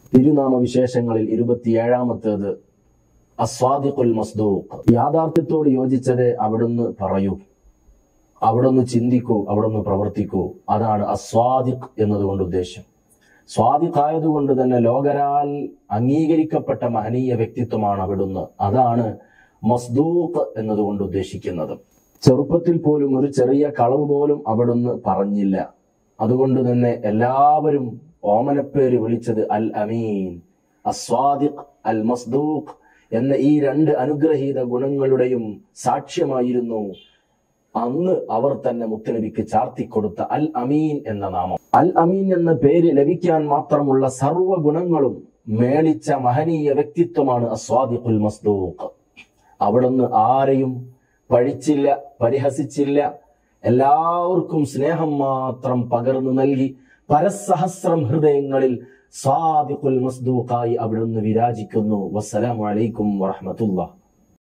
തിരുനാമ വിശേഷങ്ങളിൽ 27-ാമത്തേത് അസ്വാദിഖുൽ മസ്ദൂഖ്. യാഥാർത്ഥ്യത്തോട് യോജിച്ചത് അവിടുന്ന് പറയൂ, അവിടുന്ന് ചിന്തിക്കൂ, അവിടുന്ന് പ്രവർത്തിക്കൂ. അതാണ് അസ്വാദിഖ് എന്നതുകൊണ്ട് ഉദ്ദേശം. സ്വാദിഖ് ആയതുകൊണ്ട് തന്നെ ലോകരാൽ അംഗീകരിക്കപ്പെട്ട മഹനീയ വ്യക്തിത്വമാണ് അവിടുന്ന്. അതാണ് മസ്ദൂഖ് എന്നതുകൊണ്ട് ഉദ്ദേശിക്കുന്നത്. ചെറുപ്പത്തിൽ പോലും ഒരു ചെറിയ കളവ് പോലും അവിടുന്ന് പറഞ്ഞില്ല. അതുകൊണ്ട് തന്നെ എല്ലാവരും ഓമനപ്പേര് വിളിച്ചത് അൽ അമീൻ, അസ്വാദിഖ്, അൽ മസ്ദൂഖ് എന്ന ഈ രണ്ട് അനുഗ്രഹീത ഗുണങ്ങളുടെയും സാക്ഷ്യമായിരുന്നു അന്ന് അവർ തന്നെ മുത്തനബിക്ക് ചാർത്തിക്കൊടുത്ത അൽ അമീൻ എന്ന നാമം. അൽ അമീൻ എന്ന പേര് ലഭിക്കാൻ മാത്രമുള്ള സർവ്വ ഗുണങ്ങളും മേളിച്ച മഹനീയ വ്യക്തിത്വമാണ് അസ്വാദിഖുൽ മസ്ദൂഖ്. അവിടുന്ന് ആരെയും പഴിച്ചില്ല, പരിഹസിച്ചില്ല. എല്ലാവർക്കും സ്നേഹം മാത്രം പകർന്നു നൽകി പരസഹസ്രം ഹൃദയങ്ങളിൽ സ്വാദിഖുൽ മസ്ദൂഖായി അവിടുന്ന് വിരാജിക്കുന്നു. വസ്സലാമു അലൈക്കും വറഹ്മത്തുള്ളാഹി.